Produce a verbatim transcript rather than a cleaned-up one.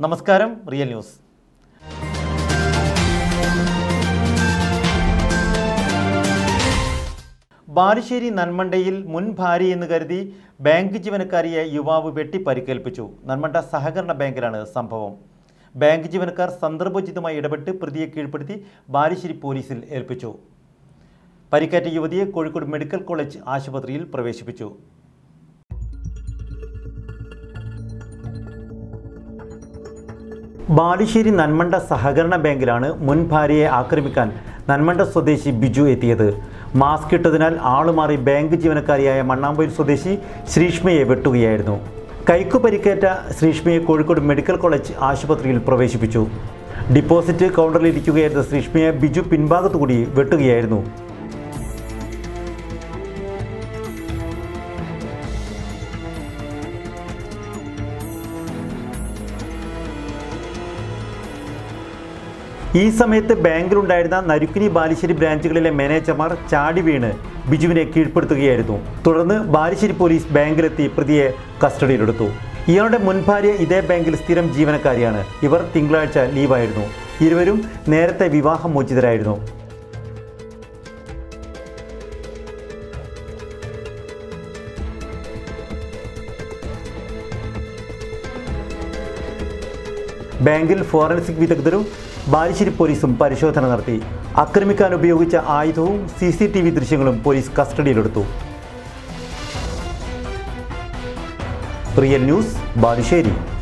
നമസ്കാരം, real news. Balussery നന്മണ്ടയിൽ മുൻ ഭാര്യയെന്ന് കരുതി ബാങ്ക് ജീവനക്കാരിയെ യുവാവ് വെട്ടി പരിക്കേൽപ്പിച്ചു. നന്മണ്ട സഹകരണ ബാങ്കിലാണ് സംഭവം. ബാങ്ക് ജീവനക്കാർ സന്ദർഭോചിതമായി ഇടപെട്ട് പ്രതിയെ കീഴ്പ്പെടുത്തി ബാലുശ്ശേരി പോലീസിൽ ഏൽപ്പിച്ചു. പരിക്കേറ്റ യുവതിയെ കോഴിക്കോട് മെഡിക്കൽ കോളേജ് ആശുപത്രിയിൽ പ്രവേശിപ്പിച്ചു. ബാലുശ്ശേരി നന്മണ്ട സഹകരണ ബാങ്കിലാണ് മുൻ ഭാര്യയെ ആക്രമിക്കാൻ നന്മണ്ട സ്വദേശി ബിജു എത്തിയത്. മാസ്ക് ഇട്ടതിനാൽ ആളുമാറി ബാങ്ക് ജീവനക്കാരിയായ മണ്ണാമ്പൊയിൽ സ്വദേശി ശ്രീഷ്മയെ വെട്ടുകയായിരുന്നു. കൈക്കു പരിക്കേറ്റ ശ്രീഷ്മയെ കോഴിക്കോട് മെഡിക്കൽ കോളേജ് ആശുപത്രിയിൽ പ്രവേശിപ്പിച്ചു. ഡിപ്പോസിറ്റ് കൗണ്ടറിലിരിക്കുകയായിരുന്ന ശ്രീഷ്മയെ ബിജു പിൻഭാഗത്തുകൂടി വെട്ടുകയായിരുന്നു. ഈ സമയത്ത് ബാങ്കിലുണ്ടായിരുന്ന നരുക്കിനി ബാലുശ്ശേരി ബ്രാഞ്ചുകളിലെ മാനേജർമാർ ചാടി വീണ് ബിജുവിനെ കീഴ്പ്പെടുത്തുകയായിരുന്നു. തുടർന്ന് ബാലുശ്ശേരി പോലീസ് ബാങ്കിലെത്തി പ്രതിയെ കസ്റ്റഡിയിലെടുത്തു. ഇയാളുടെ മുൻ ഭാര്യ ഇതേ ബാങ്കിൽ സ്ഥിരം ജീവനക്കാരിയാണ്. ഇവർ തിങ്കളാഴ്ച ലീവായിരുന്നു. ഇരുവരും നേരത്തെ വിവാഹമോചിതരായിരുന്നു. ബാങ്കിൽ ഫോറൻസിക് വിദഗ്ധരും ബാലുശ്ശേരി പോലീസും പരിശോധന നടത്തി. ആക്രമിക്കാൻ ഉപയോഗിച്ച ആയുധവും സി സി ടി വി ദൃശ്യങ്ങളും പോലീസ് കസ്റ്റഡിയിലെടുത്തു. Real news, Balussery.